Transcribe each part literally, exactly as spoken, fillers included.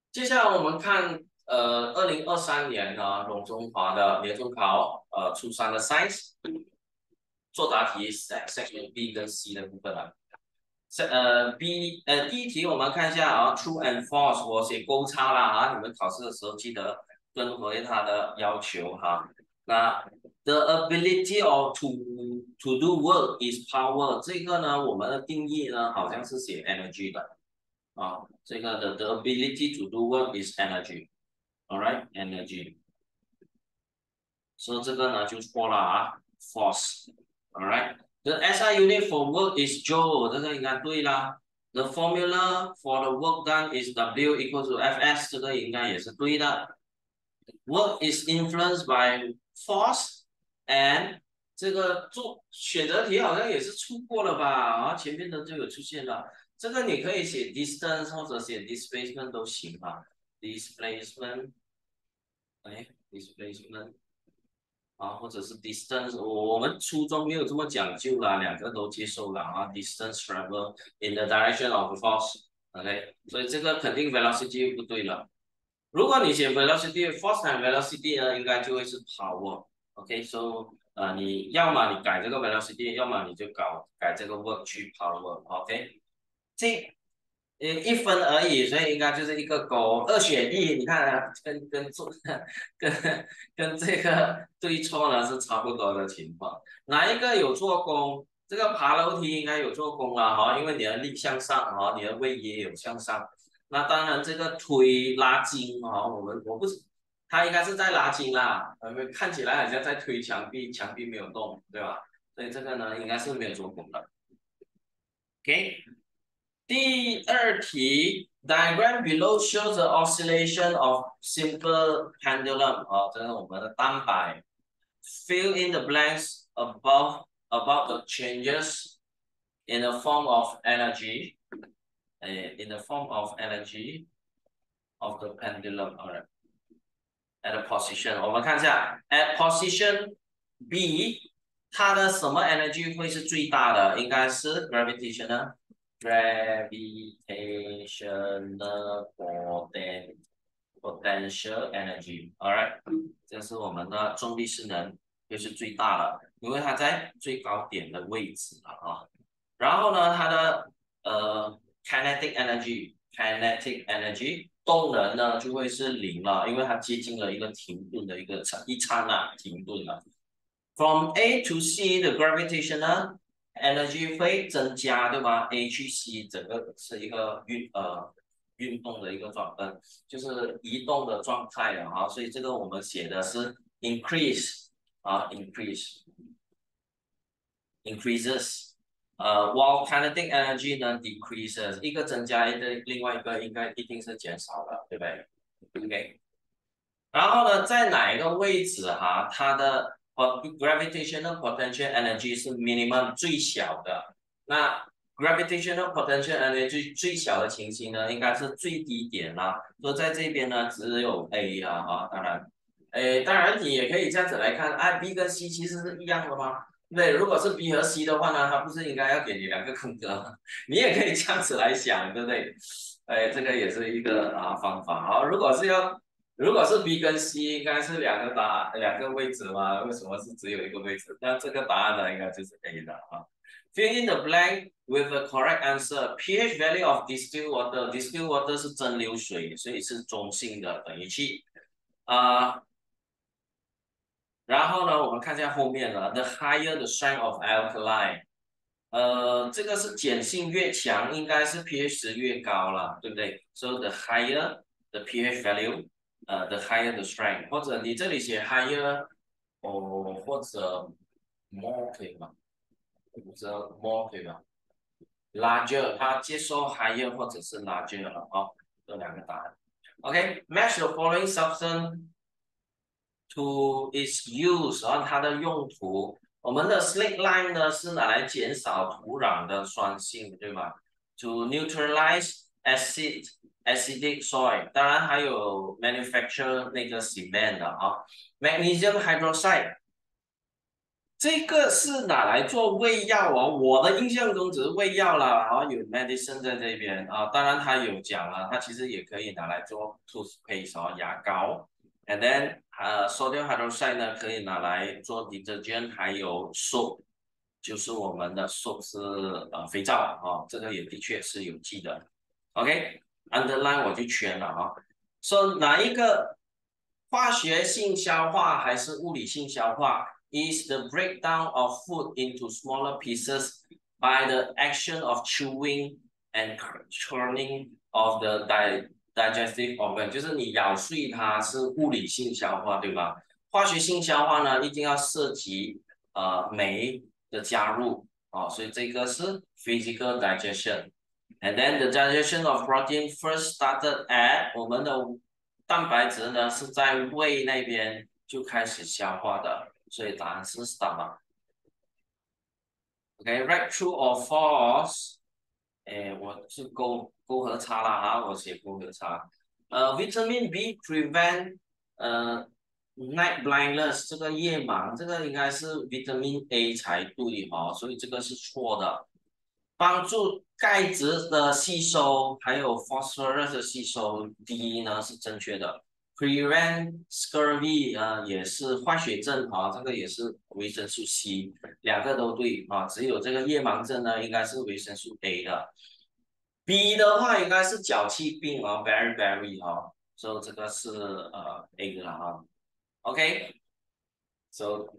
接下来我们看呃，二零二三年呢，龙中华的年中考呃初三的 Science 作答题 section B 跟 C 的部分啊。是呃 B 呃第一题我们看一下啊，True and False 我写勾叉啦啊，你们考试的时候记得跟回它的要求哈。那 The ability of to to do work is power 这个呢，我们的定义呢好像是写 energy 的啊，这个的 the ability to do work is energy。Alright, energy，所以这个呢就错了啊，false。Alright，the S I unit for work is joule，这个应该对啦。The formula for the work done is W equals to F S，这个应该也是对的。Work is influenced by force，and 这个做选择题好像也是出过了吧？啊，前面的就有出现了。这个你可以写 distance 或者写 displacement 都行啊。displacement，哎，displacement。啊，或者是 distance，我我们初中没有这么讲究啦，两个都接受了啊，distance travel in the direction of force，OK，所以这个肯定 velocity 不对了。如果你写 velocity，force and velocity 呢，应该就会是 power，OK，so 呃，你要么你改这个 velocity，要么你就搞改这个 work 去 power，OK，这呃，一分而已，所以应该就是一个勾，二选一。你看啊，跟跟做跟跟这个对错呢是差不多的情况。哪一个有做工？这个爬楼梯应该有做工了哈，因为你的力向上哈，你的胃也有向上。那当然，这个推拉筋哈，我们我不是，它应该是在拉筋啦，呃，看起来好像在推墙壁，墙壁没有动，对吧？所以这个呢，应该是没有做工的。OK，第二题，diagram below shows the oscillation of simple pendulum。哦，这是我们的单摆。Fill in the blanks above about the changes in the form of energy. 诶 in the form of energy of the pendulum. Alright. At a position，我们看一下，at position B，它的什么 energy 会是最大的？应该是 gravitational gravitational poten potential energy。Alright，这是我们的重力势能，就是最大的，因为它在最高点的位置了啊。然后呢，它的呃 kinetic energy kinetic energy 动能呢就会是零了，因为它接近了一个停顿的一个一刹那停顿了。From A to C 的 gravitational energy 会增加，对吧？A 去 C 整个是一个运呃运动的一个状呃，就是移动的状态了啊，所以这个我们写的是 increase 啊 increase increases。呃，while kinetic energy 呢 decreases，一个增加，一个另外一个应该一定是减少的，对不对？OK，然后呢，在哪一个位置哈，它的 gravitational potential energy 是 minimum 最小的。那 gravitational potential energy 最小的情形呢，应该是最低点啦。所以在这边呢，只有 A 啊，哈，当然，诶，当然你也可以这样子来看，哎，B 跟 C 其实是一样的吗？对，如果是 B 和 C 的话呢，它不是应该要给你两个空格吗？你也可以这样子来想，对不对？哎，这个也是一个啊方法。好，如果是要如果是 B 跟 C，应该是两个答两个位置吗？为什么是只有一个位置？那这个答案呢，应该就是 A 的啊。Fill in the blank with the correct answer. pH value of distilled water. Distilled water 是蒸馏水，所以是中性的，等于七。啊、呃然后呢，我们看一下后面了。The higher the strength of alkaline，呃，这个是碱性越强，应该是 pH 值越高了，对不对？So the higher the pH value，呃，the higher the strength，或者你这里写 higher，哦，或者 more 可以吗？或者 more 可以吗？Larger，它接受 higher 或者是 larger 了啊、哦，这两个答案。OK，match、okay, the following substance to its use，然后它的用途。我们的 slick lime 呢是拿来减少土壤的酸性，对吗？To neutralize acid acidic soil，当然还有 manufacture 那个 cement 的啊。Magnesium hydroxide 这个是拿来做胃药哦，我的印象中只是胃药啦，然后有 medicine 在这边啊，当然他有讲了，它其实也可以拿来做 toothpaste 哦，牙膏，and then 呃 sodium hydroxide 呢可以拿来做 detergent，还有 soap，就是我们的 soap 是呃肥皂啊，这个也的确是有记的，OK，underline 我就圈了啊，说哪一个化学性消化还是物理性消化？ is the breakdown of food into smaller pieces by the action of chewing and churning of the di digestive organ，就是你咬碎它是物理性消化，对吧？化学性消化呢，一定要涉及呃酶的加入啊、哦，所以这个是 physical digestion。And then the digestion of protein first started at 我们的蛋白质呢是在胃那边就开始消化的。所以答案是 stomach。OK，right、okay, true or false？哎，我是勾勾和叉啦啊，我写勾和叉。呃，vitamin B prevent 呃 night blindness 这个夜盲，这个应该是 vitamin A 才对哦，所以这个是错的。帮助钙质的吸收，还有 phosphorus 的吸收，D 呢是正确的。Prevent scurvy 啊、呃、也是坏血症啊，这个也是维生素 C，两个都对啊，只有这个夜盲症呢应该是维生素 A 的。B 的话应该是脚气病啊，very very 啊，所以这个是呃 A 的了啊。OK，so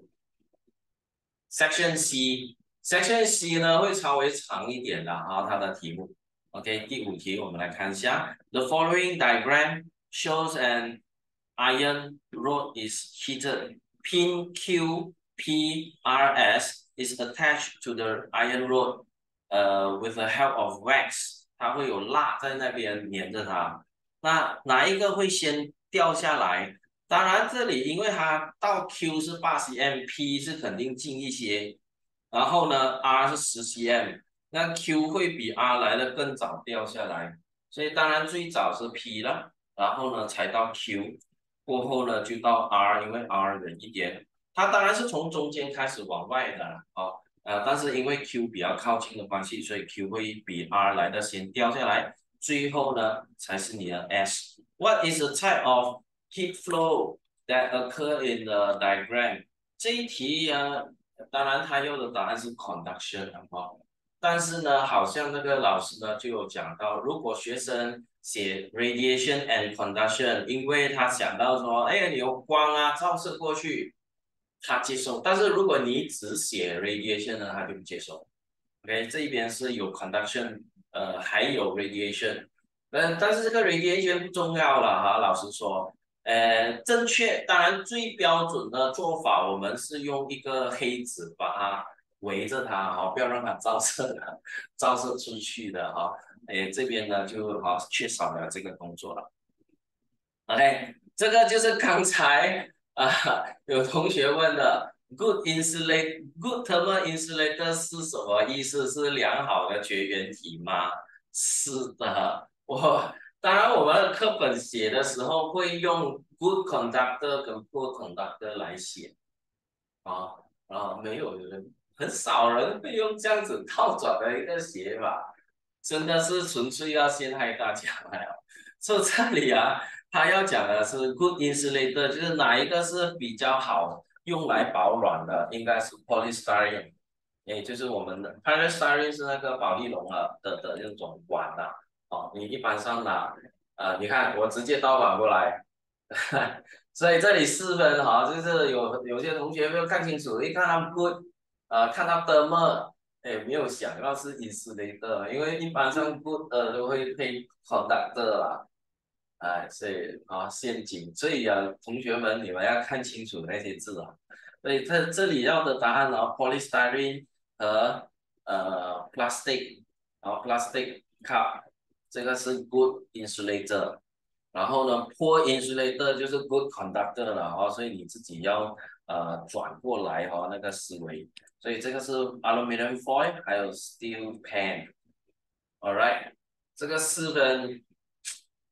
section C，section C 呢会稍微长一点的啊，它的题目。OK，第五题我们来看一下，The following diagram shows an iron rod is heated. Pin Q P R S is attached to the iron rod, uh, with the help of wax. 它会有蜡在那边粘着它。那哪一个会先掉下来？当然，这里因为它到 Q 是八 cm，P 是肯定近一些，然后呢 R 是十 cm，那 Q 会比 R 来的更早掉下来，所以当然最早是 P 了，然后呢才到 Q，过后呢就到 R，因为 R 远一点，它当然是从中间开始往外的哦，呃，但是因为 Q 比较靠近的关系，所以 Q 会比 R 来的先掉下来，最后呢才是你的 S。What is the type of heat flow that occur in the diagram？这一题啊，当然他用的答案是 conduction 哈，但是呢，好像那个老师呢就有讲到，如果学生写 radiation and conduction，因为他想到说，哎，你有光啊照射过去，他接受，但是如果你只写 radiation 呢，他就不接受。OK，这一边是有 conduction，呃，还有 radiation，呃，但是这个 radiation 不重要了哈，老实说，呃，正确，当然最标准的做法，我们是用一个黑纸把它围着它哈，不要让它照射的，照射出去的哈，诶，这边呢就好缺少了这个工作了。OK，这个就是刚才啊、呃有同学问的 good insulate good thermal insulator 是什么意思？是良好的绝缘体吗？是的，我当然我们的课本写的时候会用 good conductor 跟 poor conductor 来写啊啊，没有人很少人会用这样子套转的一个写法，真的是纯粹要陷害大家了。所以这里啊。他要讲的是 good insulator，就是哪一个是比较好用来保暖的，应该是 polystyrene，也就是我们的 polystyrene 是那个保丽龙啊的的那种管呐、啊，哦，你一般上拿，呃，你看我直接倒反过来，所以这里四分哈，就是有有些同学没有看清楚，一看到 good，呃，看到 thermal，哎，没有想到是 insulator，因为一般上 good 呃都会配 conductor 啦。哎，所以啊，陷阱，所以啊，同学们，你们要看清楚那些字啊。所以这这里要的答案呢，polystyrene 和呃 plastic，然后 plastic cup 这个是 good insulator，然后呢，poor insulator 就是 good conductor 了哦，所以你自己要呃转过来哦那个思维。所以这个是 aluminum foil，还有 steel pan，all right，这个四分。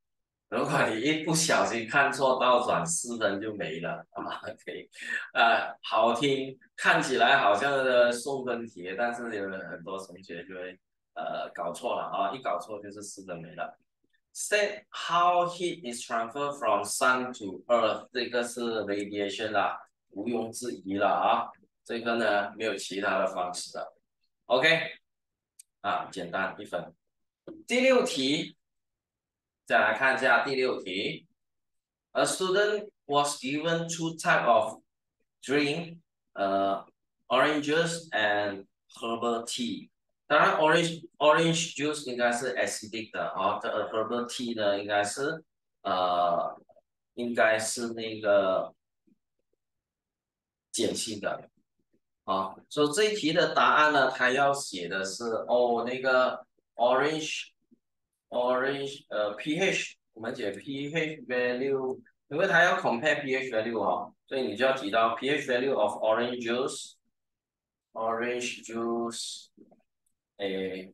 如果你一不小心看错倒转，四分就没了啊。可以，呃，好听，看起来好像是送分题，但是有很多同学就会呃搞错了啊，一搞错就是四分没了。State how heat is transferred from sun to earth，这个是 radiation 啦，毋庸置疑了啊。这个呢没有其他的方式的。OK，啊，简单一分。第六题，再来看一下第六题。A student was given two type of drink, uh, orange juice and herbal tea。当然，orange orange juice 应该是 acidic 的啊，这 herbal tea 呢应该是呃应该是那个碱性的啊。所以这一题的答案呢，它要写的是哦那个 orange orange 呃 pH，我们解 pH value，因为它要 compare pH value 哦，所以你就要提到 pH value of orange juice，orange juice，诶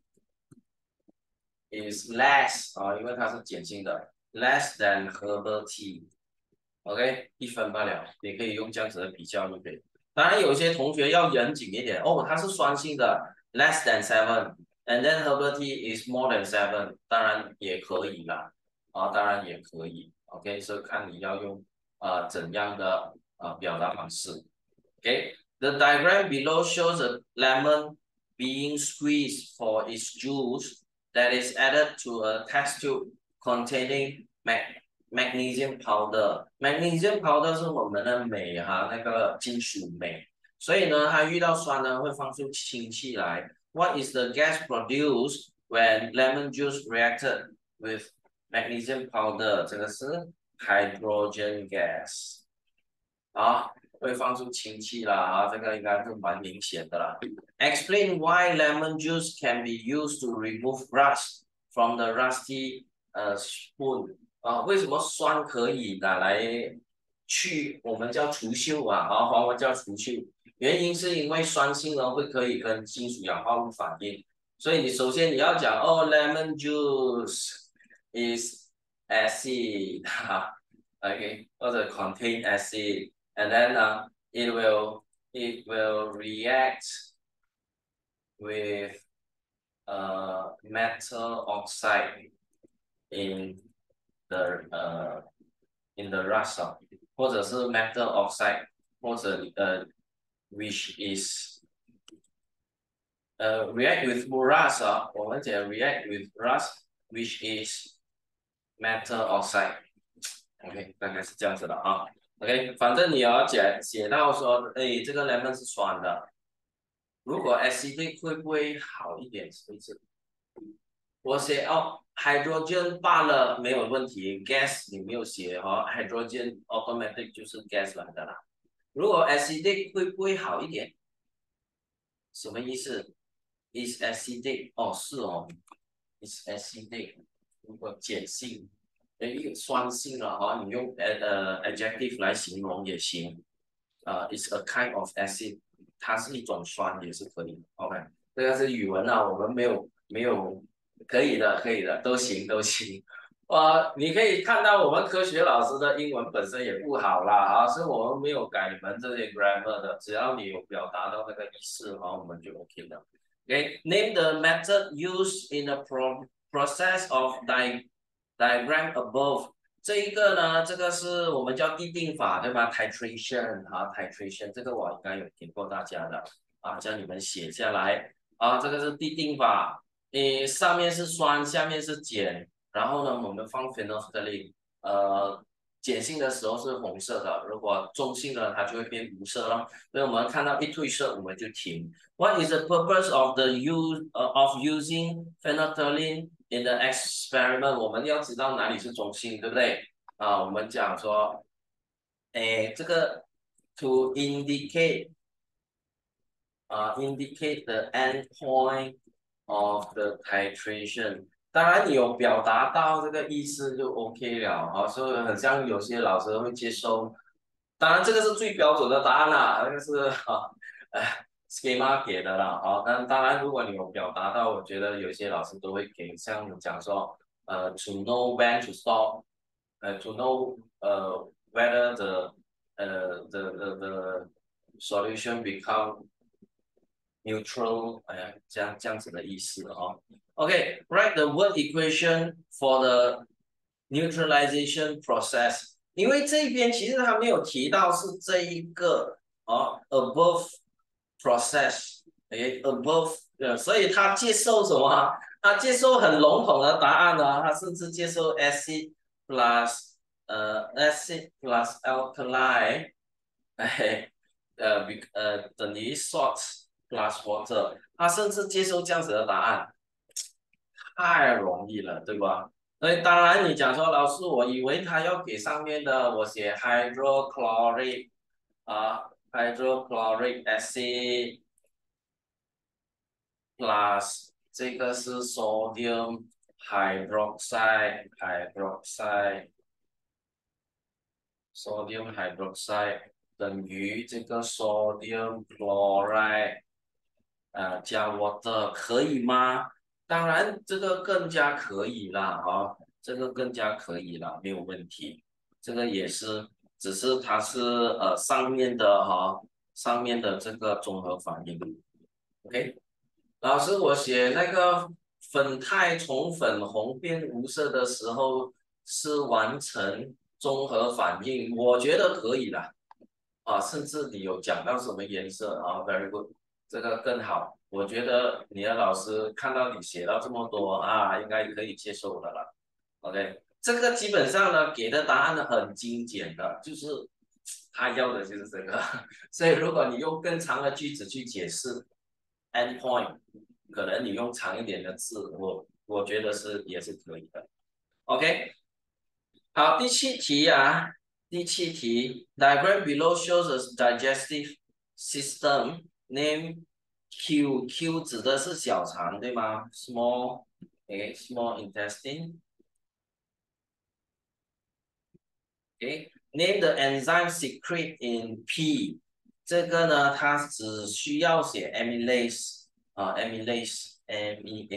is less 啊，因为它是碱性的，less than herbal tea。OK，一分罢了，你可以用这样子的比较就可以。当然，有些同学要严谨一点哦，它是酸性的，less than seven，and then herbal tea is more than seven，当然也可以啦，啊，当然也可以。OK，所以看你要用呃怎样的呃表达方式。OK，the diagram below shows a lemon being squeezed for its juice that is added to a test tube containing mag magnesium powder。magnesium powder 是我们的镁哈，那个金属镁，所以呢，它遇到酸呢会放出氢气来。What is the gas produced when lemon juice reacted with magnesium powder？这个是 hydrogen gas。啊，会放出氢气啦，啊，这个应该是蛮明显的啦。Explain why lemon juice can be used to remove rust from the rusty 呃 spoon 啊，为什么酸可以拿来去我们叫除锈啊，啊，华文叫除锈，原因是因为酸性呢会可以跟金属氧化物反应，所以你首先你要讲哦，lemon juice is acid 哈，OK，或者 contain acid。And then uh, it will it will react with uh, metal oxide in the uh, in the rust 啊，或者是 metal oxide，或者呃 which is 呃 react with rust 啊，我们讲 react with rust which is metal oxide。OK，大概是这样子的啊。OK，反正你要写写到说，哎，这个 lemon 是酸的，如果 acidic 会不会好一点？是不是？我写哦，hydrogen 罢了，没有问题，gas 你没有写哦，hydrogen automatic 就是 gas 来的啦。如果 acidic 会不会好一点？什么意思？is acidic 哦，是哦，is acidic。如果碱性，诶，酸性了哈，你用呃呃 adjective 来形容也行。呃，is a kind of acid，它是一种酸也是可以的。OK，这个是语文啊，我们没有没有，可以的，可以的，都行都行。呃，你可以看到我们科学老师的英文本身也不好啦，啊，是我们没有改你们这些 grammar 的，只要你有表达到那个意思啊，我们就 OK 了。Okay，name the method used in the pro process of di diagram above。这一个呢，这个是我们叫递定法，对吧？titration 啊，titration 这个我应该有听过大家的啊，叫你们写下来啊，这个是递定法，诶，上面是酸，下面是碱，然后呢，我们放 phenolphthalein，呃，碱性的时候是红色的，如果中性的它就会变无色了，所以我们看到一褪色我们就停。What is the purpose of the use、uh, of using phenolphthalein in the experiment？ 我们要知道哪里是中性，对不对？啊，我们讲说，诶，这个 to indicate 啊、indicate the end point of the titration。当然，你有表达到这个意思就 OK 了啊，所以很像有些老师会接受。当然，这个是最标准的答案啦，那个是啊，呃，schema 给的啦，好，但当然，如果你有表达到，我觉得有些老师都会给，像你讲说，呃，to know when to stop 呃 to know 呃 whether the 呃 the the the solution become neutral，哎呀，这样这样子的意思哦。OK，write the word equation for the neutralization process。因为这边其实他没有提到是这一个哦 above process，诶 above，呃，所以他接受什么啊？他接受很笼统的答案呢，他甚至接受 acid plus 呃 acid plus alkali，哎，呃比呃等于 salt plus water，他甚至接受这样子的答案，太容易了，对吧？所以当然你讲说老师，我以为他要给上面的我写 hydrochloric 啊 hydrochloric acid plus 这个是 sodium hydroxide hydroxide sodium hydroxide 等于这个 sodium chloride 呃加 water 可以吗？当然这个更加可以啦，哦，这个更加可以啦，没有问题。这个也是，只是它是呃上面的哈、哦，上面的这个综合反应。OK，老师，我写那个粉肽从粉红变无色的时候是完成综合反应，我觉得可以啦。啊，甚至你有讲到什么颜色啊，very good，这个更好。我觉得你的老师看到你写到这么多啊，应该可以接受的了。OK，这个基本上呢给的答案呢很精简的，就是他要的就是这个。所以如果你用更长的句子去解释 end point，可能你用长一点的字，我我觉得是也是可以的。OK，好，第七题啊，第七题，diagram below shows a digestive system name Q Q 指的是小肠对吗？Small，诶，small intestine，诶，name the enzyme secrete in P，这个呢，它只需要写 amylase 啊，amylase，m e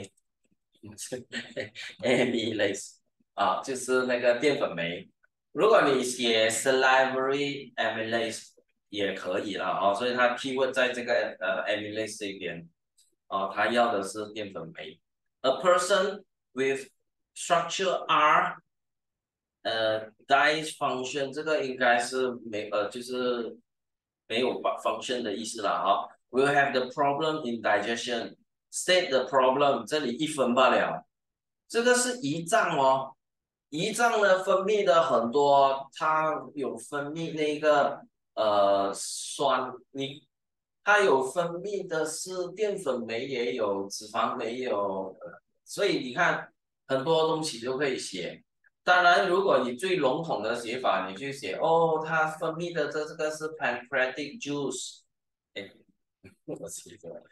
amylase 啊，就是那个淀粉酶。如果你写 salivary amylase 也可以了啊，所以它 keyword 在这个呃 amylase 这边啊，它要的是淀粉酶。A person with structure R 呃 dies function 这个应该是没呃就是没有 function 的意思了哈。Will have the problem in digestion. State the problem，这里一分罢了。这个是胰脏哦，胰脏呢分泌的很多，它有分泌那个呃酸，你它有分泌的是淀粉酶也有，脂肪酶也有，所以你看很多东西都可以写。当然，如果你最笼统的写法，你去写哦，它分泌的这这个是 pancreatic juice，哎，我写错了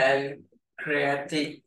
，pancreatic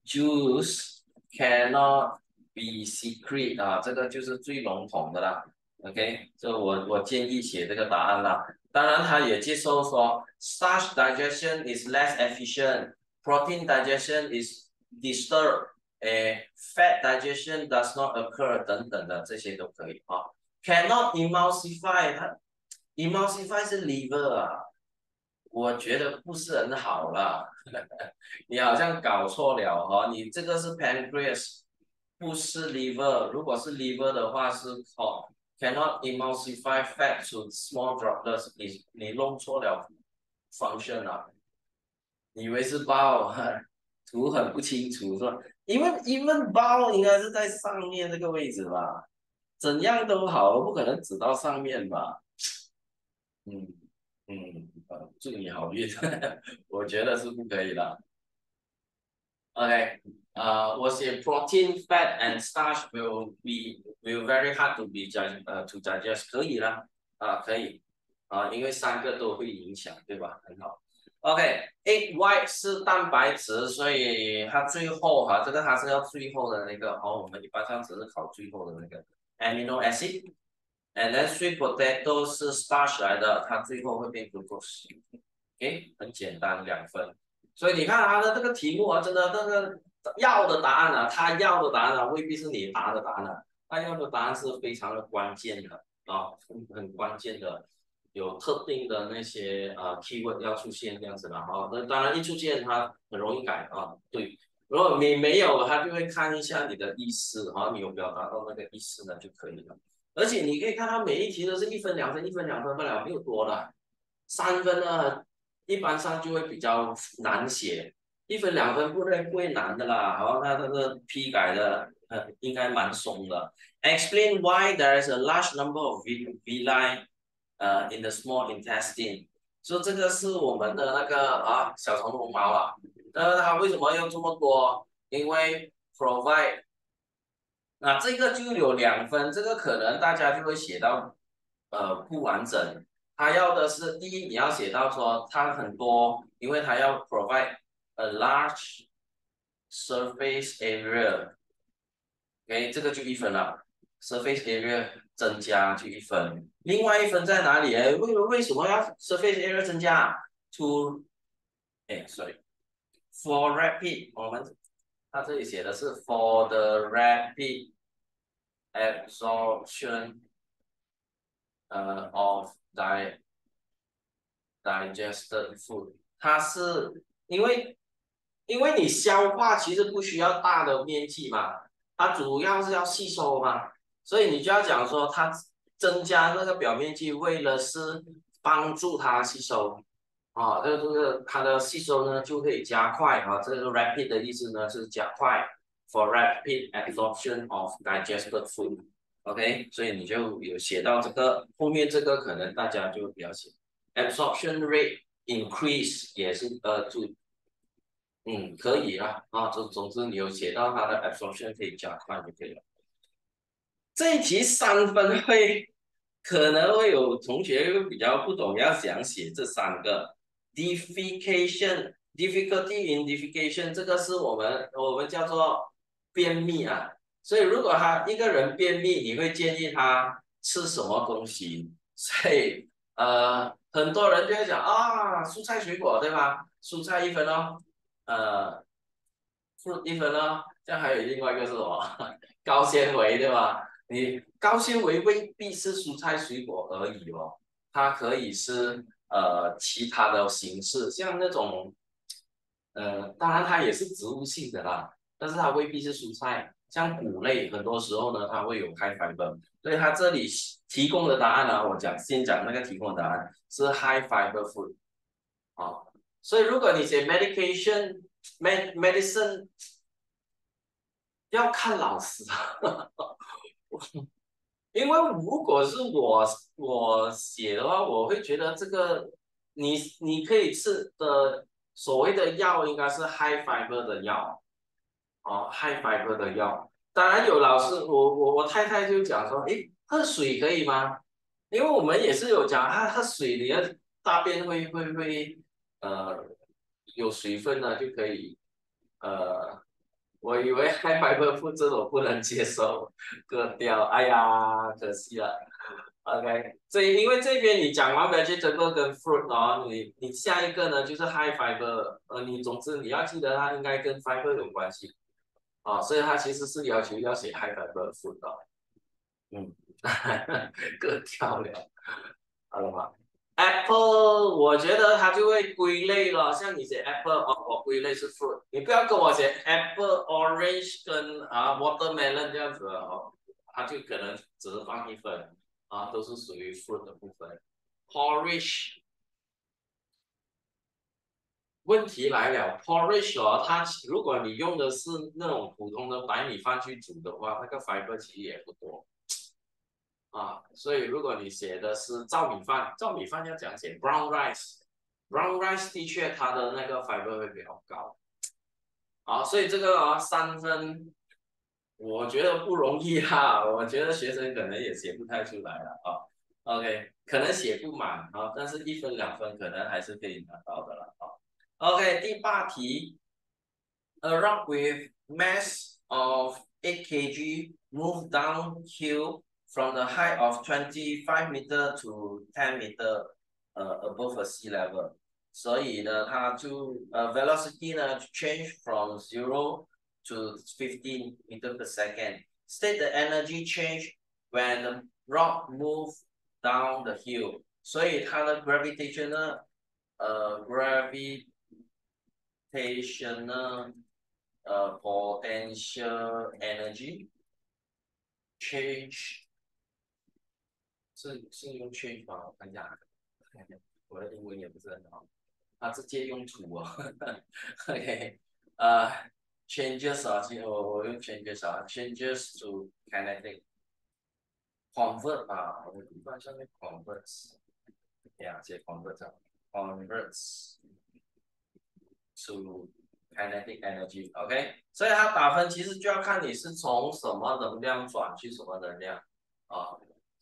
juice cannot be secret 啊，这个就是最笼统的啦。OK，这我我建议写这个答案啦。当然，他也接受说，starch digestion is less efficient，protein digestion is disturbed，诶，fat digestion does not occur 等等的这些都可以啊。Cannot emulsify，它 emulsify 是 liver 啊，我觉得不是很好啦。你好像搞错了哈、哦，你这个是 pancreas，不是 liver。如果是 liver 的话是 called cannot emulsify fat to small droplets，你你弄错了 function 啊，你以为是 bowel，图很不清楚是吧？因为因为 bowel 应该是在上面这个位置吧，怎样都好，不可能指到上面吧？嗯嗯，呃祝你好运，我觉得是不可以的。OK，呃，我写 protein, fat and starch will be will very hard to be dig 呃 to digest，可以啦，啊可以啊，因为三个都会影响，对吧？很好。OK，egg white 是蛋白质，所以它最后哈、这个它是要最后的那个哦，我们一般上只是考最后的那个 amino acid，and then sweet potato 是 starch 来的，它最后会变 glucose。OK，很简单，两分。所以你看他的这个题目啊，真的那个要的答案啊，他要的答案啊，未必是你答的答案啊。 他要的答案是非常的关键的啊，很很关键的，有特定的那些呃 keyword 要出现这样子的啊。那当然一出现它很容易改啊，对。如果你没有，他就会看一下你的意思啊，你有表达到那个意思呢就可以了。而且你可以看到每一题都是一分两分，一分两分不了，没有多的。三分呢，一般上就会比较难写，一分两分不会不会难的啦。然后它这个批改的呃应该蛮松的。Explain why there is a large number of villi 呃 in the small intestine。说这个是我们的那个啊小虫绒毛啊，那它为什么要这么多？因为 provide 那这个就有两分，这个可能大家就会写到呃不完整。他要的是第一，你要写到说它很多，因为它要 provide a large surface area，OK， 这个就一分了，surface area 增加就一分。另外一分在哪里？哎，为为什么要 surface area 增加？To， 哎，sorry，for rapid，我们它这里写的是 for the rapid absorption 呃 of di digested food，它是因为因为你消化其实不需要大的面积嘛，它主要是要吸收嘛，所以你就要讲说它增加那个表面积，为了是帮助它吸收啊，这个这个它的吸收呢就可以加快啊，这个 rapid 的意思呢是加快 for rapid absorption of digested food。OK， 所以你就有写到这个后面这个可能大家就比较写 absorption rate increase 也是呃就嗯可以啦啊，总总之你有写到它的 absorption 可以加快就可以了。这一题三分会可能会有同学比较不懂，要想写这三个 defecation difficulty in defecation， 这个是我们我们叫做便秘啊。所以如果他一个人便秘，你会建议他吃什么东西？所以呃，很多人就会讲啊，蔬菜水果对吧？蔬菜一分哦，呃，fruit 一分哦，这样还有另外一个是什么？高纤维对吧？你高纤维未必是蔬菜水果而已哦，它可以是呃其他的形式，像那种呃，当然它也是植物性的啦，但是它未必是蔬菜，像谷类很多时候呢它会有 high fiber，所以它这里提供的答案呢，我讲先讲那个提供的答案是 high fiber food 啊，所以如果你写 medication med medicine 要看老师。因为如果是我我写的话，我会觉得这个你你可以吃的所谓的药应该是 high fiber 的药哦，high fiber 的药。当然有老师，我我我太太就讲说，诶，喝水可以吗？因为我们也是有讲，啊，喝水你的大便会会会呃有水分呢，就可以呃我以为 high fiber food 这种不能接受，割掉，哎呀，可惜了。OK，所以因为这边你讲完 vegetable 跟 fruit 哦，你你下一个呢就是 high fiber，呃，你总之你要记得它应该跟 fiber 有关系啊，所以它其实是要求要写 high fiber food 的，嗯，割掉了，好了吗？Apple，我觉得它就会归类了，像你写 Apple，哦，我归类是 fruit，你不要跟我写 Apple、Orange 跟啊 Watermelon 这样子哦，它就可能只是放一分啊，都是属于 fruit 的部分。Porridge，问题来了，porridge 哦，它如果你用的是那种普通的白米饭去煮的话，那个 fiber 其实也不多。啊，所以如果你写的是糙米饭，糙米饭要讲写 brown rice，brown rice 的确它的那个 fiber 会比较高。好，所以这个啊三分，我觉得不容易哈，我觉得学生可能也写不太出来了啊。OK，可能写不满啊，但是一分两分可能还是可以拿到的了啊。OK，第八题，a rock with mass of eight kilograms move downhill from the height of twenty-five meter to ten meter 呃 above the sea level，所以呢，它就呃 velocity 呢 change from zero to fifteen meter per second。 state the energy change when the rock move down the hill， 所以它的 gravitational 呃 gravitational 呃 potential energy change 是是用 change 吗？我看一下，我的英文也不是很好，它直接用图哦。OK， 呃、uh, changes 啊，我我用 changes 啊 ，changes to kinetic convert 啊，我一般上面 converts， 呀，这 convert 啊 converts to kinetic energy，OK，、okay? 所以它打分其实就要看你是从什么能量转去什么能量啊。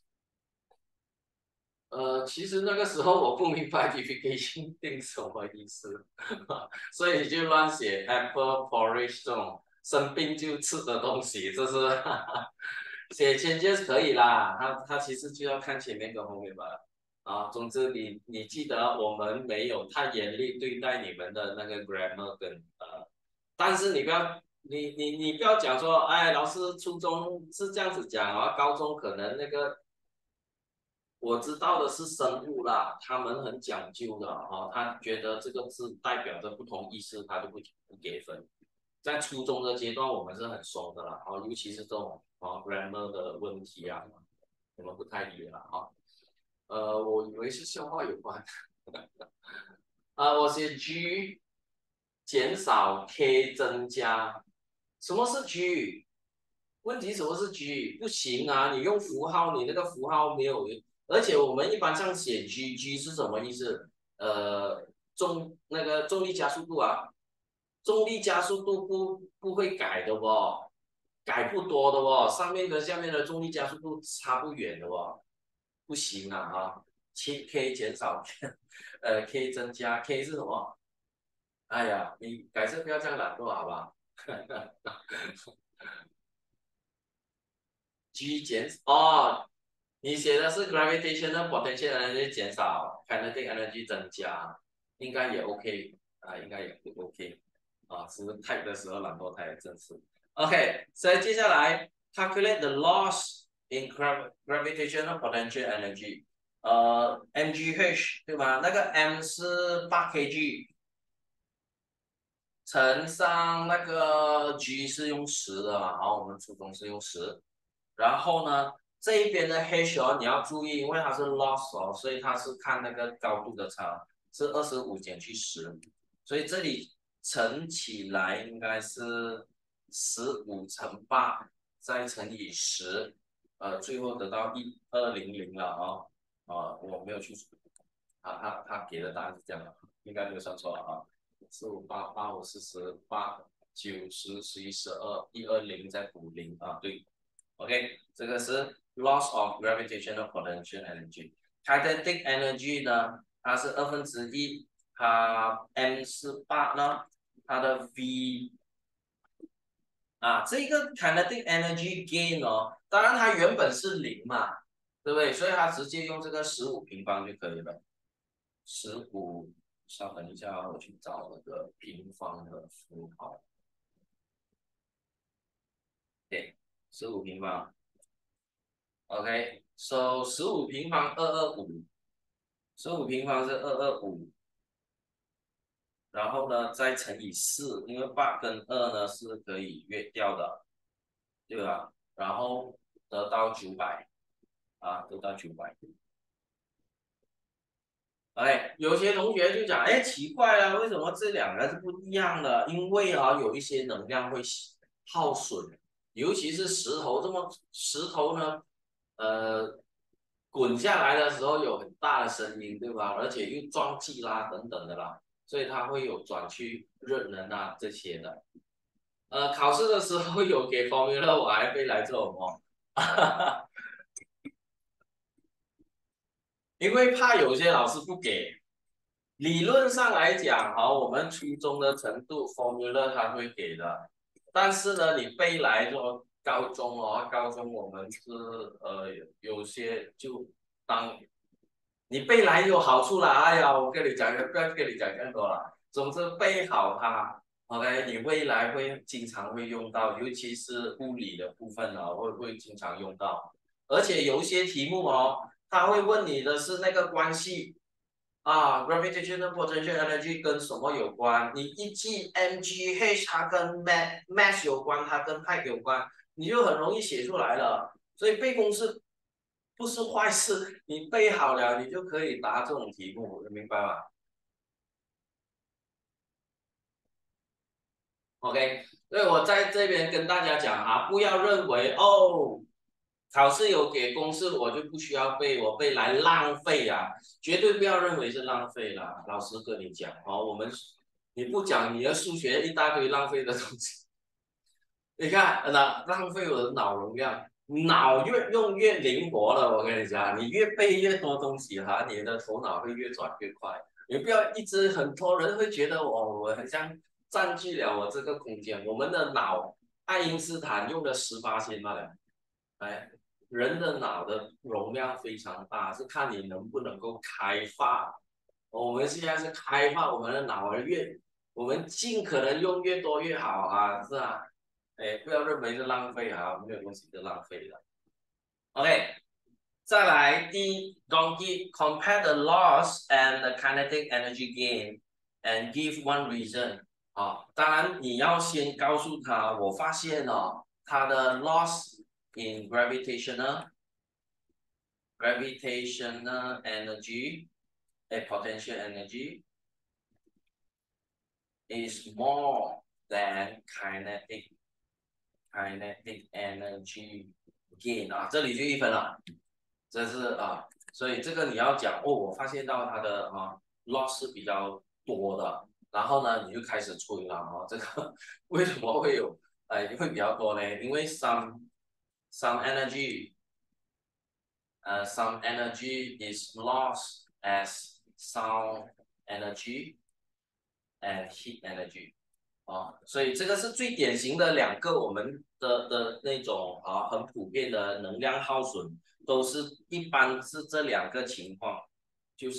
呃，其实那个时候我不明白 diffusion 定什么意思，所以就乱写 apple porridge 这种生病就吃的东西，这是写 changes 可以啦，它它其实就要看前面跟后面吧。啊，总之你你记得我们没有太严厉对待你们的那个 grammar 跟呃，但是你不要你你你不要讲说，哎，老师初中是这样子讲啊，高中可能那个。我知道的是生物啦，他们很讲究的哦，他觉得这个字代表着不同意思，他就不不给分。在初中的阶段，我们是很松的啦，哦，尤其是这种哦 grammar 的问题啊，我们不太理啦，哈、哦。呃，我以为是笑话有关，啊，我写 G 减少 K 增加，什么是 G？问题什么是 G？ 不行啊，你用符号，你那个符号没有，而且我们一般上写 G，G 是什么意思？呃，重那个重力加速度啊，重力加速度不不会改的哦，改不多的哦，上面跟下面的重力加速度差不远的哦，不行啊啊，七 K 减少，呃 K 增加 K 是什么？哎呀，你改次不要这样懒惰好不好？G 减哦，你写的是 gravitational potential energy 减少，kinetic energy 增加，应该也 OK 啊，应该也 OK 啊，是不是 type 的时候懒惰太正式？OK， 所以接下来 calculate the loss in gravitational potential energy， 呃 M G H 对吗？那个 M 是八 kg，乘上那个 G 是用十的嘛，好，我们初中是用十。然后呢，这一边的 H 哦，你要注意，因为它是 loss 哦，所以它是看那个高度的差，是二十五减去十，所以这里乘起来应该是十五乘八，再乘以十，呃，最后得到一二零零了哦，啊，我没有去，啊，他他给的答案是这样的，应该没有算错啊，四五八八五四十八九十十一十二一二零再补零啊，对。OK，这个是 loss of gravitational potential energy。kinetic energy 呢，它是二分之一，它 m 是八呢，它的 v 啊，这个 kinetic energy gain 哦，当然它原本是零嘛，对不对？所以它直接用这个十五平方就可以了。十五，稍等一下，我去找那个平方的符号。对，十五平方。OK，so 十五平方二二五，十五平方是二二五，然后呢再乘以四，因为八跟二呢是可以约掉的，对吧？然后得到九百啊，得到九百。哎，有些同学就讲，哎，奇怪了，为什么这两个是不一样的？因为啊，有一些能量会耗损，尤其是石头这么石头呢，呃，滚下来的时候有很大的声音，对吧？而且又撞击啦等等的啦，所以它会有转去热能啊这些的。呃，考试的时候有给 formula，我还背来这种哦，因为怕有些老师不给。理论上来讲，好，我们初中的程度 formula 它会给的，但是呢，你背来说高中哦，高中我们是呃有些就当你背来有好处啦，哎呀，我跟你讲，不要跟你讲更多了，总之背好它 OK，你未来会经常会用到，尤其是物理的部分呢、会会经常用到。而且有一些题目哦，他会问你的是那个关系啊，gravitational potential energy 跟什么有关？你一记 mgh 它跟 mass mass 有关，它跟 height 有关，你就很容易写出来了。所以背公式不是坏事，你背好了，你就可以答这种题目，你明白吗？OK，所以我在这边跟大家讲啊，不要认为哦，考试有给公式，我就不需要背，我背来浪费啊，绝对不要认为是浪费啦。老师跟你讲哦，我们你不讲你的数学一大堆浪费的东西，你看那浪费我的脑容量，脑越用越灵活了。我跟你讲，你越背越多东西哈，你的头脑会越转越快。你不要一直很多人会觉得我我很像占据了我这个空间。我们的脑，爱因斯坦用了十八千罢了。哎，人的脑的容量非常大，是看你能不能够开发。我们现在是开发我们的脑儿越，我们尽可能用越多越好啊，是啊。哎，不要认为是浪费啊，没有东西是浪费的。OK，再来第一，Donkey compare the loss and the kinetic energy gain and give one reason。啊，当然你要先告诉他，我发现哦，它的 loss in gravitational gravitational energy a potential energy is more than kinetic kinetic energy gain 啊，这里就一分了。这是啊，所以这个你要讲哦，我发现到它的啊 loss 是比较多的，然后呢，你就开始吹了啊，这个为什么会有呃会比较多呢？因为 some some energy 呃 some energy is lost as sound energy and heat energy。啊，所以这个是最典型的两个我们的的那种啊，很普遍的能量耗损，都是一般是这两个情况，就是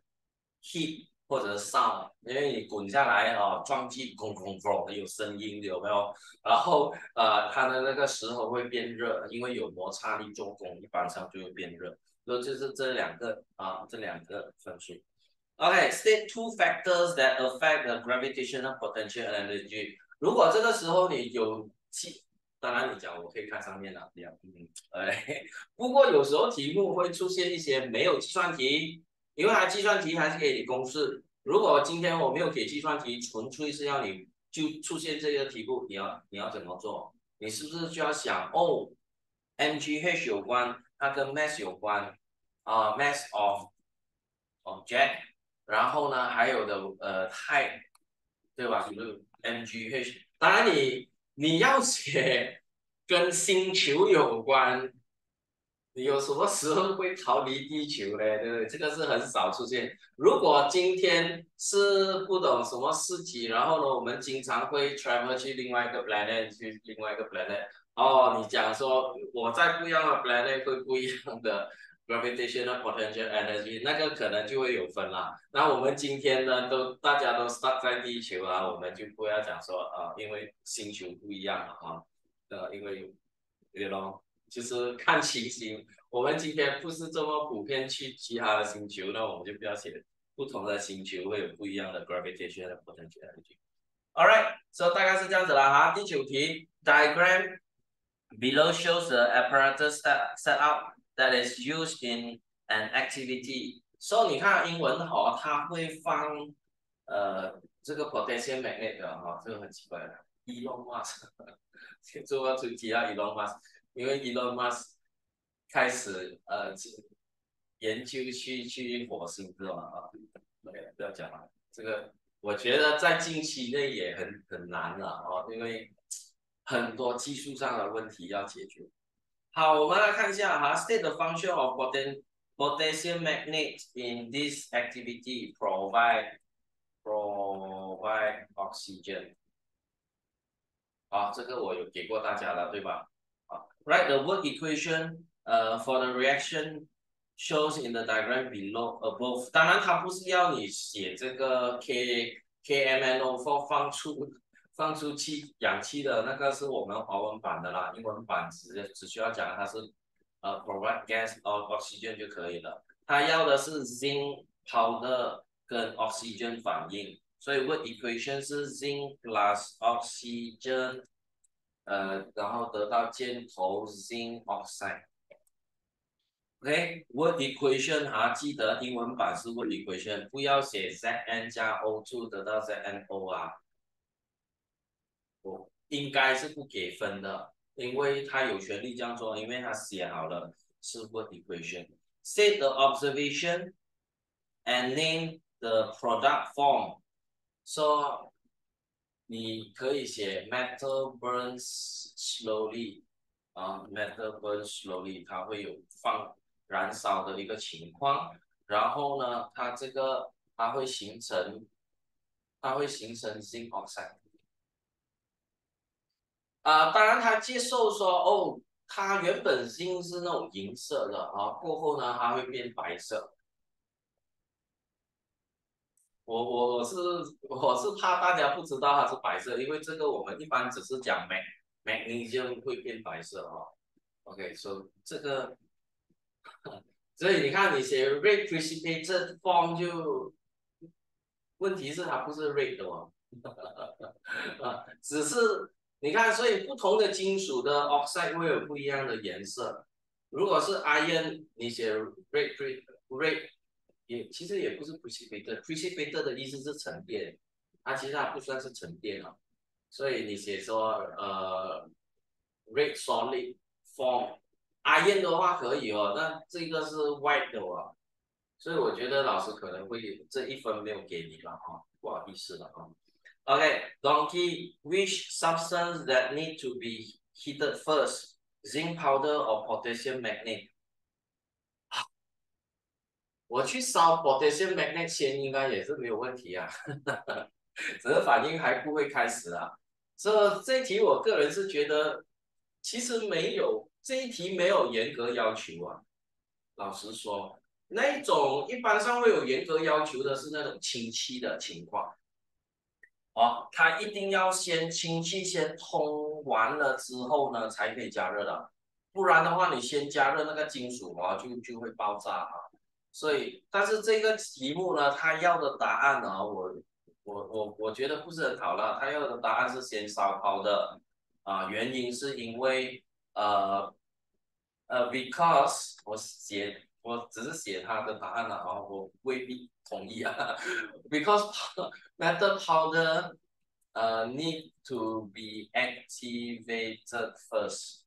heat 或者 sound，因为你滚下来啊，撞击空空空有声音有没有？然后呃，它的那个石头会变热，因为有摩擦力做功，一般上就会变热。所以就是这两个啊，这两个分数。Okay, state two factors that affect the gravitational potential energy。如果这个时候你有计，当然你讲我可以看上面了，这样，嗯，哎，不过有时候题目会出现一些没有计算题，因为它计算题还是给你公式。如果今天我没有给计算题，纯粹是要你就出现这个题目，你要你要怎么做？你是不是就要想哦，mgh 有关，它跟 mass 有关啊，mass of object。然后呢，还有的呃氦，对吧？就是 M G H。当然你你要写跟星球有关，你有什么时候会逃离地球呢？对不对？这个是很少出现。如果今天是不懂什么事体，然后呢，我们经常会 travel 去另外一个 planet，去另外一个 planet。哦，你讲说我在不一样的 planet 会不一样的 gravitational potential energy，那个可能就会有分啦。那我们今天呢，都大家都 stuck 在地球啊，我们就不要讲说啊、呃因为星球不一样了啊，呃，因为对咯，就是看情形。我们今天不是这么普遍去其他的星球，那我们就不要写不同的星球会有不一样的 gravitational potential energy。Alright，so 大概是这样子啦哈。第九题，diagram below shows the apparatus set setup that is used in an activity。So 你看英文哈，它会放呃这个 potassium magnet 的哈，这个很奇怪的。Elon Musk，做要出提到 Elon Musk，因为 Elon Musk 开始呃研究去去火星是吧？啊，没有不要讲了，这个我觉得在近期内也很很难了哦，因为很多技术上的问题要解决。好，我们来看一下哈，state the function of poten potassium magnet in this activity provide provide oxygen。啊，这个我有给过大家了，对吧？啊，write the work equation，呃，for the reaction shows in the diagram below above。当然，它不是要你写这个 K KMNO for 放出放出气氧气的那个是我们华文版的啦，英文版只只需要讲它是呃 provide gas or oxygen 就可以了。它要的是 zinc powder 跟 oxygen 反应，所以 word equation 是 zinc plus oxygen， 呃，然后得到箭头 zinc oxide。OK，word equation 哈，记得英文版是 word equation，不要写 Zn 加 O 二 得到 Z N O 啊。我应该是不给分的，因为他有权利这样做，因为他写好了是 word equation。State the observation and name the product form. So 你可以写 metal burns slowly 啊，metal burns slowly，它会有放燃烧的一个情况，然后呢，它这个它会形成它会形成 zinc oxide。啊、呃当然他接受说，哦，它原本金是那种银色的啊，过后呢，它会变白色。我我我是我是怕大家不知道它是白色，因为这个我们一般只是讲 mag magnesium 会变白色哦。OK，所、so, 以这个，所以你看你写 red precipitate form 就问题是它不是 red 的哦，啊，只是你看，所以不同的金属的 oxide 会有不一样的颜色。如果是 iron，你写 red red 也其实也不是 precipitated，precipitated 的意思是沉淀，它其实它不算是沉淀哦。所以你写说呃 red solid form，iron 的话可以哦，那这个是 white 的哦。所以我觉得老师可能会这一分没有给你了哈、哦，不好意思了哈、哦。Okay, donkey, which substance that need to be heated first? Zinc powder or potassium magnate? 我去烧 potassium magnate 先应该也是没有问题啊，只是反应还不会开始啊。这这一题我个人是觉得，其实没有这一题没有严格要求啊。老实说，那一种一般上会有严格要求的是那种氢气的情况。哦，它一定要先氢气先通完了之后呢，才可以加热的，不然的话，你先加热那个金属啊，就就会爆炸啊。所以，但是这个题目呢，它要的答案呢，我我我我觉得不是很好了。它要的答案是先烧烤的啊，原因是因为呃呃，because 我写我只是写它的答案了啊，我未必同意啊，because metal powder 呃 need to be activated first。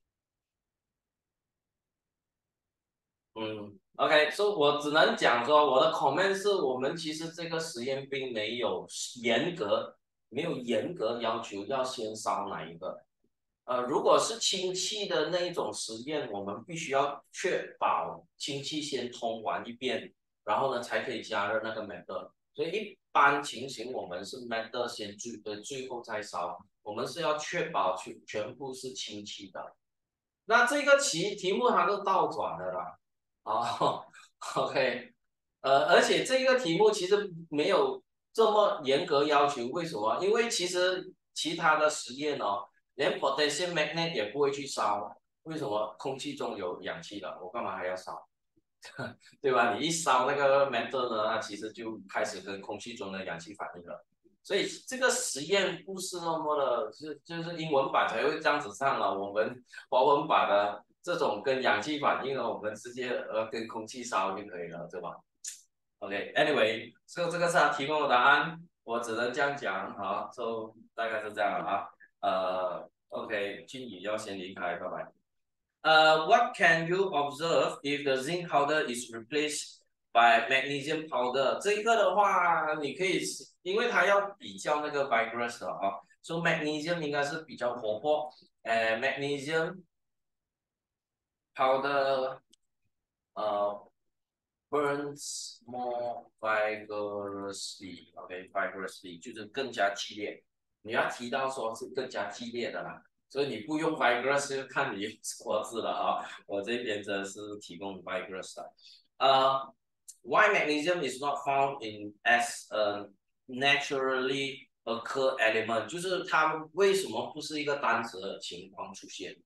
嗯，OK，所、so, 以我只能讲说，我的 comment 是我们其实这个实验并没有严格，没有严格要求要先烧哪一个。呃，如果是氢气的那一种实验，我们必须要确保氢气先通完一遍，然后呢才可以加热那个 metal。所以一般情形我们是 metal 先最呃最后再烧，我们是要确保全全部是氢气的。那这个题题目它是倒转的啦。哦，OK，呃，而且这个题目其实没有这么严格要求，为什么？因为其实其他的实验哦，连 potassium magnate 也不会去烧，为什么？空气中有氧气了，我干嘛还要烧？对吧？你一烧那个 metal 呢，它其实就开始跟空气中的氧气反应了。所以这个实验不是那么的，就就是英文版才会这样子上了。我们华文版的这种跟氧气反应呢，我们直接呃跟空气烧就可以了，对吧？OK，Anyway，、okay, 这个这个是他提供的答案，我只能这样讲好，就大概是这样了啊。呃，OK，俊宇要先离开，拜拜。Uh, what can you observe if the zinc powder is replaced by magnesium powder？这个的话，你可以，因为它要比较那个 vigorous 的啊，所以 magnesium 应该是比较活泼，呃，magnesium powder 呃 burns more vigorously，OK，vigorously 就是更加激烈。你要提到说是更加激烈的啦。所以你不用 vigorous 就看你用什么字了啊。我这边则是提供 vigorous 的。呃，why magnesium is not found in as a naturally occur element，就是它为什么不是一个单词的情况出现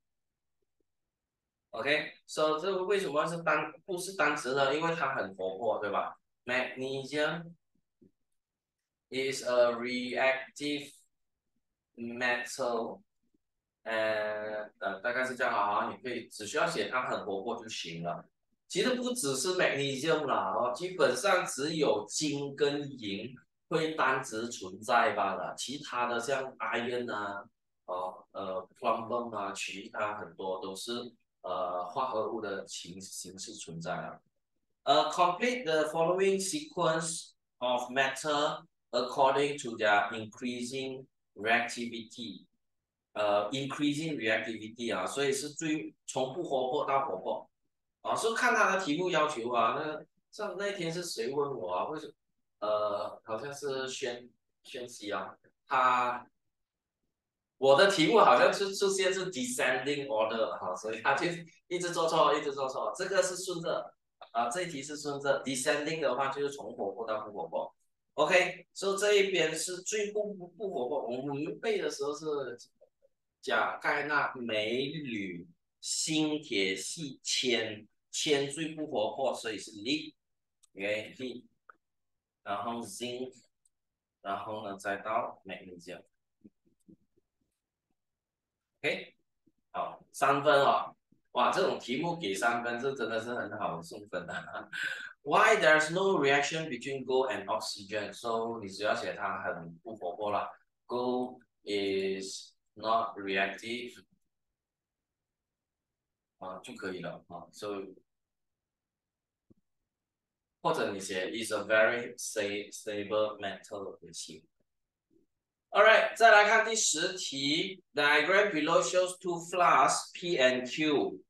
？OK，so 这个为什么是单不是单词呢？因为它很活泼，对吧？Magnesium is a reactive metal，呃呃，大概是这样啊，你可以只需要写它很活泼就行了。其实不只是 magnesium 啦，哦，基本上只有金跟银会单直存在罢了，其他的像 iron 啊，哦呃 plumber 啊，其他很多都是呃化合物的形形式存在啊。呃，complete the following sequence of matter according to their increasing reactivity。呃，increasing reactivity 啊，所以是最从不活泼到活泼啊，是看他的题目要求啊。那像那天是谁问我啊？为什么？呃，好像是宣宣熙啊，他我的题目好像是出现是 descending order 哈，所以他就一直做错，一直做错。这个是顺着啊，这一题是顺着 descending 的话就是从活泼到不活泼。OK，所以这一边是最不不不活泼。我们背的时候是钾、钙、钠、镁、铝、锌、铁、细、铅，铅最不活泼，所以是 lead，OK，lead，然后 zinc，然后呢再到 magnesium。OK，好，三分哦，哇，这种题目给三分，这真的是很好送分的。Why there's no reaction between gold and oxygen? So 你只要写它很不活泼啦。Gold is not reactive 啊就可以了啊。So 或者你写 is a very stable metal 也行。Alright，再来看第十题。Diagram below shows two flasks P and Q.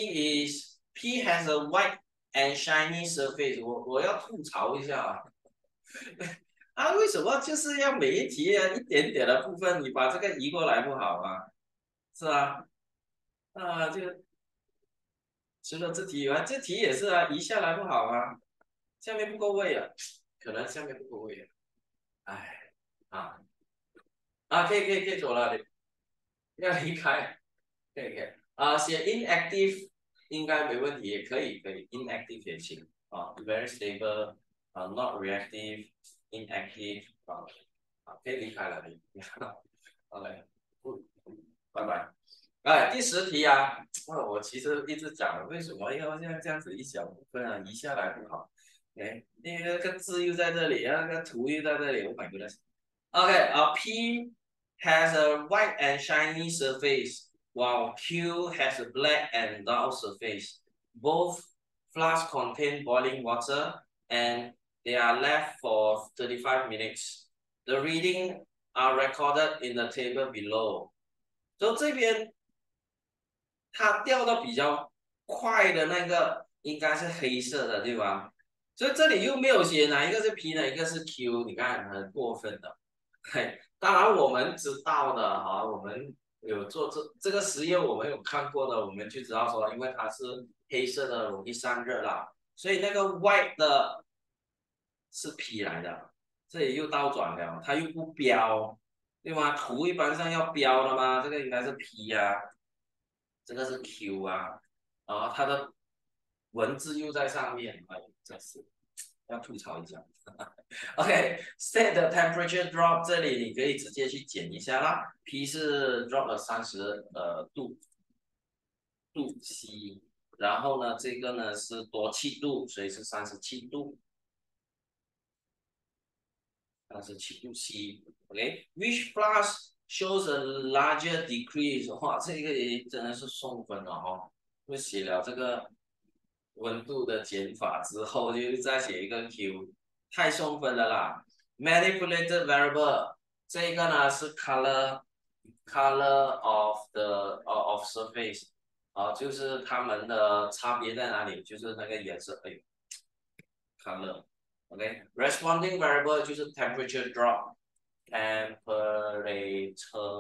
P is P has a white and shiny surface 我。我要吐槽一下啊，啊，为什么就是要每一题啊一点点的部分，你把这个移过来不好吗？是啊，啊，这个除了这题以外，这题也是啊，移下来不好吗？下面不够位啊，可能下面不够位啊，哎，啊啊，可以可以可以走了，要离开。可以可以啊，写 inactive 应该没问题，也可以可以 inactive 也行啊，very stable 啊，not reactive inactive 啊啊，可以离开了，OK，嗯，拜拜。哎，第十题啊，我其实一直讲为什么要这样这样子一小部分啊，移下来不好。哎，那个个字又在这里，那个图又在这里，Oh my goodness。OK，啊，P has a white and shiny surface。while Q has a black and dull surface. Both flasks contain boiling water and they are left for thirty-five minutes. The readings are recorded in the table below. 就这边它掉的比较快的那个应该是黑色的，对吧？所以这里又没有写哪一个是 P 哪一个是 Q，你看很过分的。嘿，当然我们知道的哈，我们有做这这个实验，我们有看过的，我们就知道说，因为它是黑色的，容易散热啦，所以那个 white 的是 P 来的，这里又倒转了，它又不标，对吗？图一般上要标的嘛，这个应该是 P 呀、啊，这个是 Q 啊，啊，它的文字又在上面，哎，真是要吐槽一下。OK，set、okay, the temperature drop， 这里你可以直接去减一下啦。P 是 drop 了三十呃度度 C， 然后呢这个呢是多气度，所以是三十七度，三十七度 C。OK，which、okay? flask shows a larger decrease？ 哇，这个也真的是送分了哦。就写了这个温度的减法之后，就再写一个 Q， 太送分了啦。Manipulated variable 这个呢是 color color of the of surface 啊，就是它们的差别在哪里？就是那个颜色，哎，color。OK，responding、okay? variable 就是 temperature drop，temperature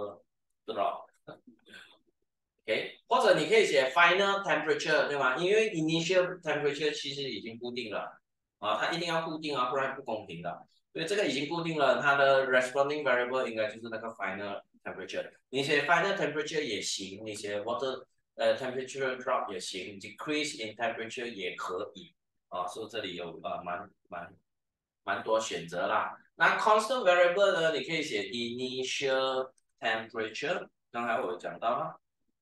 drop。OK， 或者你可以写 final temperature， 对吗？因为 initial temperature 其实已经固定了啊，它一定要固定啊，不然不公平的。 所以这个已经固定了，它的 responding variable 应该就是那个 final temperature。你写 final temperature 也行，你写 water 呃 temperature drop 也行，decrease in temperature 也可以啊，所以这里有呃蛮蛮蛮多选择啦。那 constant variable 呢，你可以写 initial temperature，刚才我有讲到了，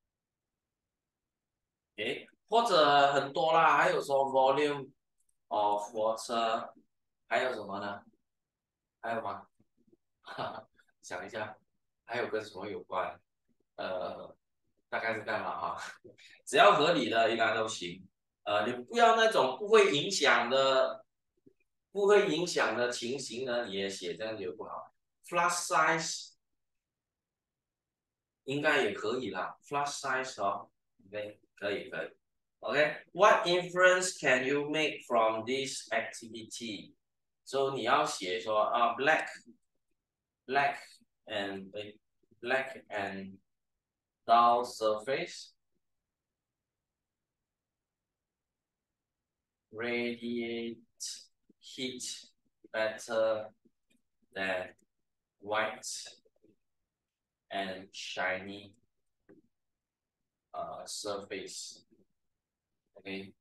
诶，或者很多啦，还有说 volume of water，还有什么呢？还有吗？想一下，还有跟什么有关？呃，大概是干嘛哈？只要合理的应该都行。呃，你不要那种不会影响的、不会影响的情形呢，你也写这样就不好。Flash size 应该也可以啦，flash size 哦，OK，可以可以。OK，what influence can you make from this activity？所、so, 以你要写说啊、uh,，black black and black and dull surface radiate heat better than white and shiny uh, surface. OK，what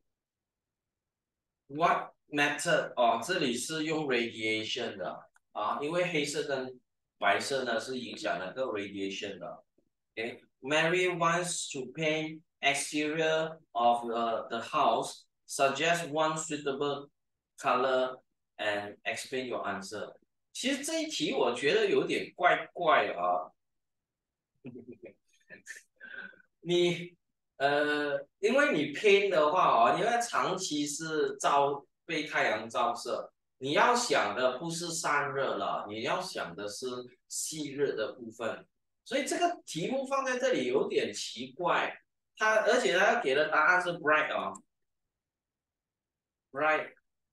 method 哦，这里是用 radiation 的啊，因为黑色跟白色呢是影响那个 radiation 的。Okay, Mary wants to paint exterior of the, the house. Suggest one suitable color and explain your answer. 其实这一题我觉得有点怪怪啊。你呃，因为你拼的话哦，因为长期是照被太阳照射，你要想的不是散热了，你要想的是细热的部分。所以这个题目放在这里有点奇怪，它而且它给的答案是 bright 啊、哦、，bright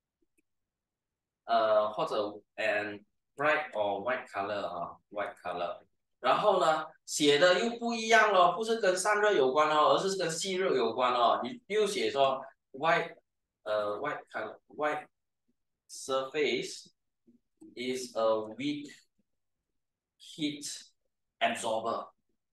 呃或者 and bright or white color 啊，white color。然后呢，写的又不一样了，不是跟散热有关哦，而是跟细热有关哦。你又写说 white 呃 white color white surface is a weak heat absorber。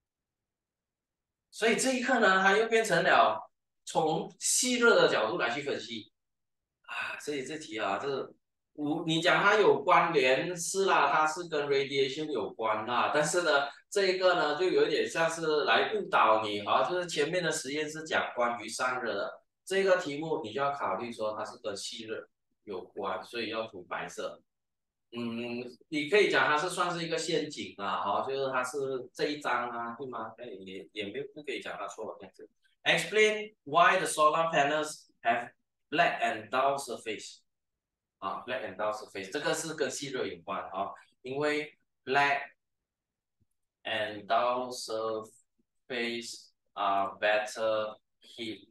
所以这一刻呢，它又变成了从细热的角度来去分析啊。所以这题啊，这个我你讲它有关联是啦，它是跟 radiation 有关啦，但是呢，这一个呢就有点像是来误导你啊，就是前面的实验是讲关于散热的，这个题目你就要考虑说它是跟细热有关，所以要涂白色。嗯，你可以讲它是算是一个陷阱啊，哈，就是它是这一章啊，对吗？哎，也也没有不可以讲它错了这样子。Explain why the solar panels have black and dull surface 啊，black and dull surface 这个是跟细热有关啊，因为 black and dull surface are better heat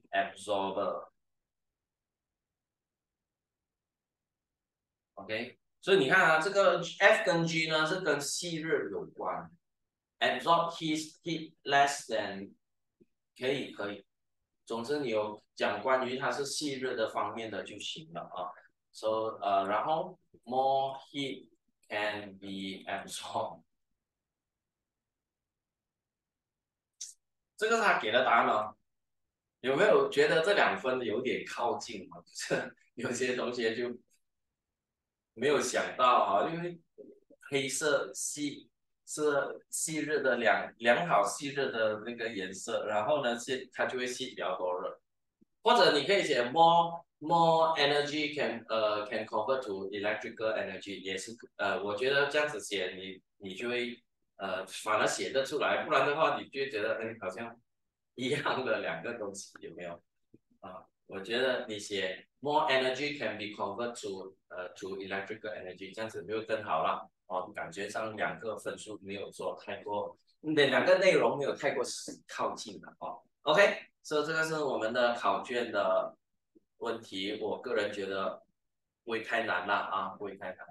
absorber。OK，所以你看啊，这个 F 跟 G 呢是跟细热有关，absorb heat heat less than 可以可以，总之你有讲关于它是细热的方面的就行了啊。So 呃，然后 more heat can be absorbed，这个是他给的答案哦。有没有觉得这两分有点靠近啊？就是有些同学就没有想到啊，因为黑色细是细热的良良好细热的那个颜色，然后呢，是它就会吸比较多热。或者你可以写 more more energy can 呃 can convert to electrical energy，也是呃，我觉得这样子写你你就会呃反而写得出来，不然的话你就觉得哎好像一样的两个东西有没有？啊，我觉得你写 more energy can be convert to 呃 to electrical energy，这样子就更好了。哦，感觉上两个分数没有说太过，那两个内容没有太过靠近了哦。OK，所以这个是我们的考卷的问题，我个人觉得不会太难了啊，不会太难。